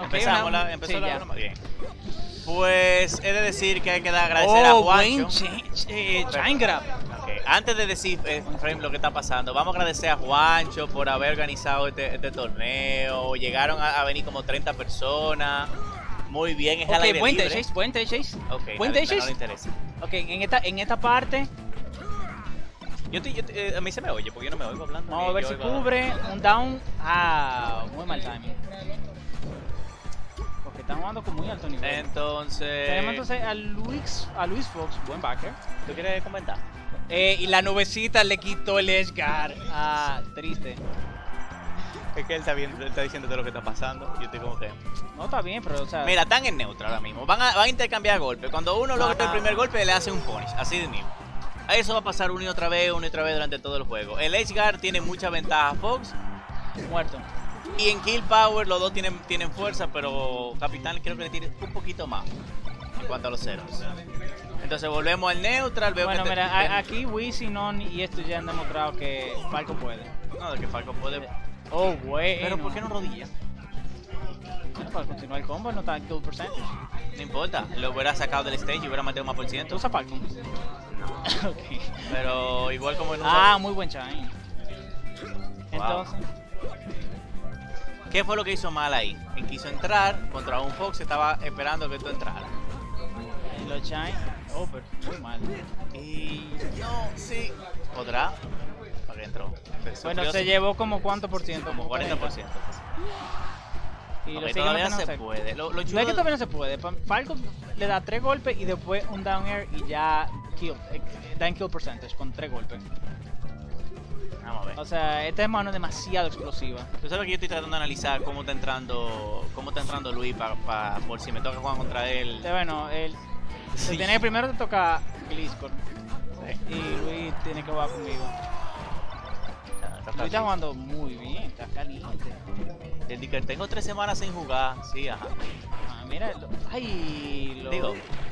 Empezamos empezó sí, la ya. broma. Bien. Pues he de decir que hay que dar agradecer a Juancho. Chain grab. Okay. Antes de decir, Frame, lo que está pasando, vamos a agradecer a Juancho por haber organizado este torneo. Llegaron a venir como 30 personas. Muy bien, es al aire buen libre. T-Chase, buen T-Chase. Ok, Buen no le T-Chase. interesa. Ok, en esta parte, A mí se me oye, porque yo no me oigo hablando. vamos a ver si cubre un down. Muy mal timing. Porque están jugando con muy alto nivel. Tenemos Entonces, entonces a Luis Fox, buen backer. ¿tú quieres comentar? Y la nubecita le quitó el edge guard. Triste. Es que él está diciendo todo lo que está pasando. Yo estoy como que... No, está bien, pero o sea... Mira, están en neutro ahora mismo. Van a intercambiar golpes. Cuando uno logra el primer golpe, le hace un punish. Así de mismo. Eso va a pasar una y otra vez durante todo el juego. El edge guard tiene mucha ventaja, Fox. Muerto. Y en kill power los dos tienen fuerza, pero Capitán creo que le tiene un poquito más en cuanto a los ceros. Entonces volvemos al neutral. Veo Bueno, que mira, aquí Wiz y Non y esto ya han demostrado que Falco puede. No, de que Falco puede... Bueno. Pero ¿por qué no rodilla? Bueno, para continuar el combo, no está en kill percentage. No importa, lo hubiera sacado del stage y hubiera metido más por ¿Tú ciento. usas Falcon? Ok. Pero igual como en Muy buen chain. Entonces, ¿qué fue lo que hizo mal ahí? Él quiso entrar contra un Fox que estaba esperando que tú entraras. los chain. Pero muy mal. Y no, sí. ¿Podrá? Para que entró. Bueno, se llevó como cuánto por ciento. Como 40%. Y Ok, lo todavía siguen se puede. Lo No chulo es que todavía no se puede. Falco le da 3 golpes y después un down air y ya da en kill percentage con 3 golpes. Vamos a ver. O sea, esta mano es demasiado explosiva. Tú sabes que yo estoy tratando de analizar cómo está entrando Luis por si me toca jugar contra él. Bueno, primero te toca Gliscor. Sí. Y Luis tiene que jugar conmigo. Luis está jugando muy bien, está caliente. Desde que tengo 3 semanas sin jugar, sí, ajá. Mira, Digo,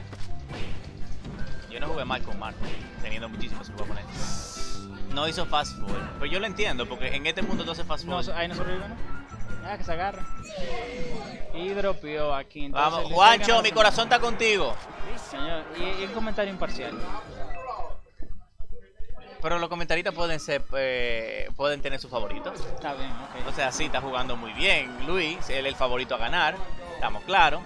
yo no jugué mal con Marco, teniendo muchísimos oponentes. No hizo fast forward, pero yo lo entiendo, porque en este mundo no hace fast No, forward. ahí no sobrevive, ¿no? Que se agarra. Y dropeó aquí. Entonces, Vamos, Juancho, mi corazón está contigo. Señor, y el comentario imparcial. Pero los comentaristas pueden tener su favorito. Está bien, ok. O sea, sí, está jugando muy bien Luis, él es el favorito a ganar, estamos claros.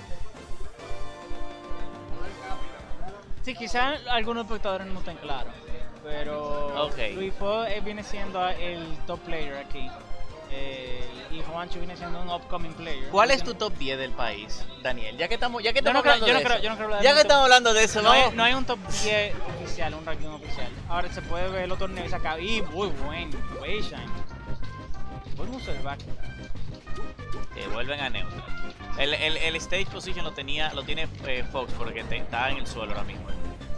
Sí, quizás algunos espectadores no estén claros, pero Luis Fo viene siendo el top player aquí. Y Juancho viene siendo un upcoming player. ¿Cuál es tu top 10 del país, Daniel? Ya que estamos hablando de eso. Ya que estamos hablando de eso, no hay un top 10 oficial, un ranking oficial. Ahora se puede ver los torneos acá y muy bueno, Shine. Buen uso del back. Vuelven a neutral. El stage position lo tiene Fox porque está en el suelo ahora mismo.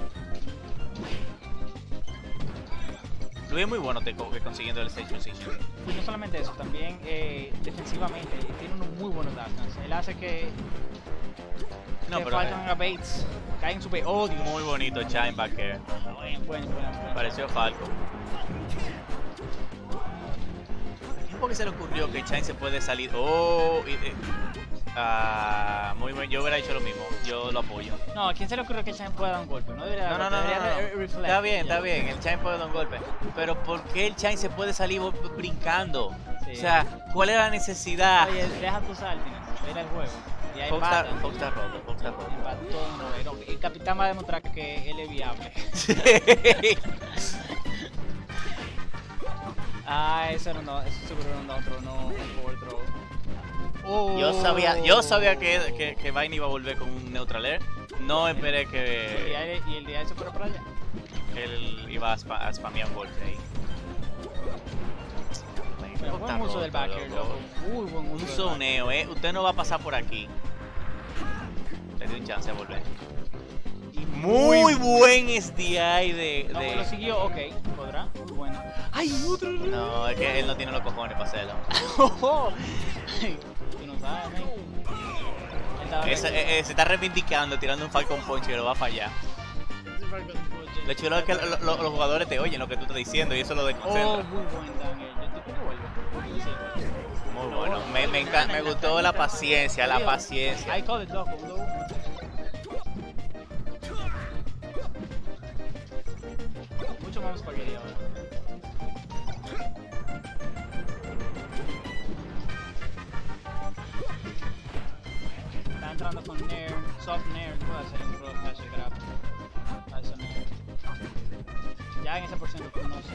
Luis es muy bueno consiguiendo el stage position. Y no solamente eso, también defensivamente tiene unos muy buenos datos. Él hace que Falcon haga baits, cae en su bait. Oh, Dios. Muy bonito Chime back here. Bueno. Pareció Falco. ¿Por qué se le ocurrió que Chime se puede salir? Muy bien, yo hubiera hecho lo mismo, yo lo apoyo. No, ¿a quién se le ocurre que el Chime pueda dar un golpe? No debería No. Está bien, el Chime puede dar un golpe. Pero ¿por qué el Chime se puede salir brincando? Sí. O sea, ¿cuál era la necesidad? Oye, deja tu salting, era el juego. Fox está roto. El capitán va a demostrar que él es viable. Eso seguro no da otro, no un power throw. Yo sabía que Vine iba a volver con un neutral air. No esperé que... ¿Y el día se fuera para allá? Él iba a spamear un golpe ahí. Buen uso del backer, loco. Muy buen uso. Neo, usted no va a pasar por aquí. Le dio un chance a volver. Muy buen SDI de... Lo siguió, ok, podrá. Muy bueno. ¡Ay, otro! No, es que él no tiene los cojones para hacerlo. Tú no sabes, se está reivindicando, tirando un Falcon Punch que lo va a fallar. Lo chulo es que los jugadores te oyen lo que tú estás diciendo y eso lo desconcentra. Muy buen Daniel. Yo te vuelvo. Muy bueno. Me gustó la paciencia, la paciencia. I call it dog. Mucho más spaghetti ahora. Está entrando con Nair, soft Nair, puede hacer un pro flash grab. A eso Nair. Ya en ese porcentaje, pues no sé.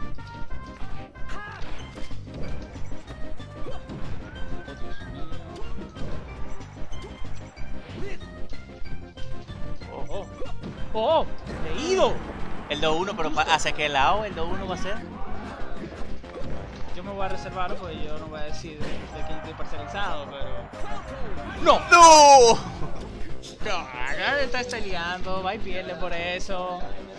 ¡Oh! ¡Leído! El 2-1, pero ¿hacia qué lado el 2-1 va a ser? Yo me voy a reservarlo porque yo no voy a decir de quién estoy parcializado, pero... ¡No! ¡No! No, está peleando, va y pierde por eso.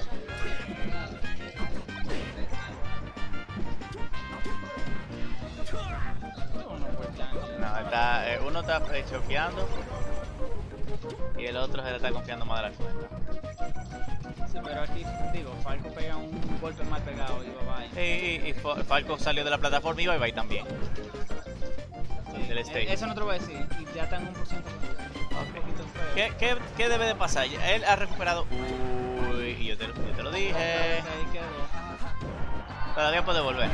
No, uno está choqueando y el otro se le está confiando más de la cuenta. Sí, pero aquí, digo, Falco pega un golpe mal pegado y va y Falco salió de la plataforma y va también. Sí, del stage. Eso no te lo voy a decir, y ya están un por ciento. Okay. ¿Qué debe de pasar? Él ha recuperado... Uy, y yo te lo dije. Ahí quedó. Todavía puede volver.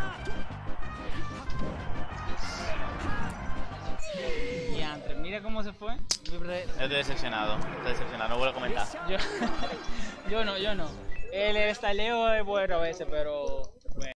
Mira cómo se fue. Estoy decepcionado, no vuelvo a comentar. Yo no. El estaleo es bueno a veces, pero